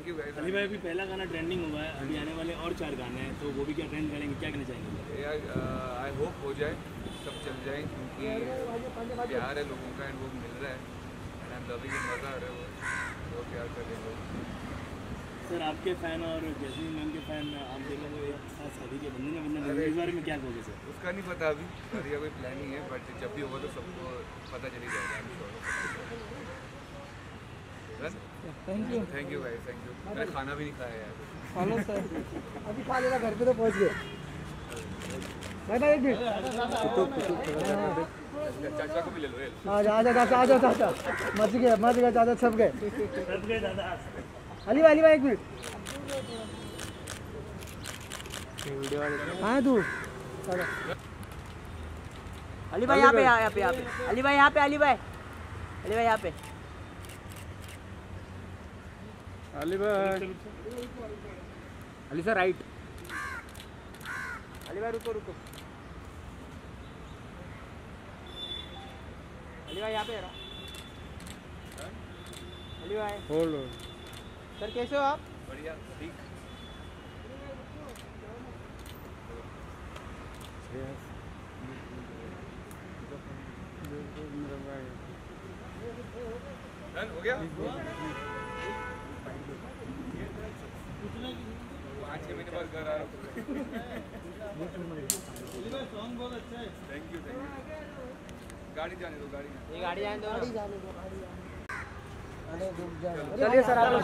Thank you guys. Ali भाई अभी पहला गाना ट्रेंडिंग हुआ है, अभी आने वाले और 4 गाने हैं, तो वो भी क्या ट्रेंड करेंगे, क्या कहना चाहेंगे? यार आई होप हो जाए, सब चल जाए, क्योंकि प्यार है लोगों का एंड वो मिल रहा है and I am loving it, मज़ा आ रहा है वो प्यार कर रहे हैं। सर आपके फ़ैन और जैस्मीन मैम के फ़ैन आप देखोगे एक साथ शादी के बंधन में इस बारे में क्या कहोगे सर? उसका नहीं पता अभी, शादी का कोई प्लान नहीं है, बट जब भी होगा तो सबको पता चली जाएगा। थैंक यू भाई, थैंक यू। मैंने खाना भी नहीं खाया यार। हेलो सर, अभी खा लेना, घर पे तो पहुंच गए। भाई भाई एक मिनट, चाचा को भी ले लो। आजा चाचा, आजा चाचा, मच गया चाचा, सब गए दादा। अली भाई एक मिनट। हाँ तू अली भाई यहाँ पे अली भाई यहाँ पे अली भाई यहाँ पे अली सर राइट। अली भाई रुको अली भाई यहाँ पे अली भाई होल्ड सर, कैसे हो आप? बढ़िया, ठीक। डन हो गया। 5-6 महीने बाद घर आ रहा हूँ। सॉन्ग बहुत अच्छा है। Thank you. गाड़ी जाने दो। ये गाड़ी जाने दो। चलिए सर आप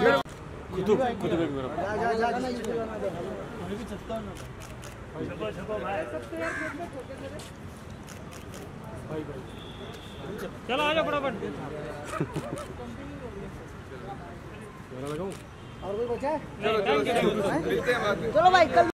चलो आ जाओ फटाफट। और कोई बचा है? चलो मिलते हैं बाद में। चलो भाई कल